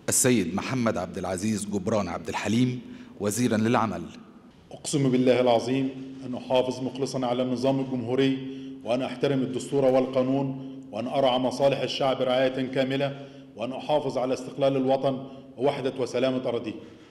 السيد محمد عبد العزيز جبران عبد الحليم وزيرا للعمل. أقسم بالله العظيم أن أحافظ مخلصا على النظام الجمهوري، وأن أحترم الدستور والقانون، وأن أرعى مصالح الشعب رعاية كاملة، وأن أحافظ على استقلال الوطن ووحدة وسلامة أراضيه.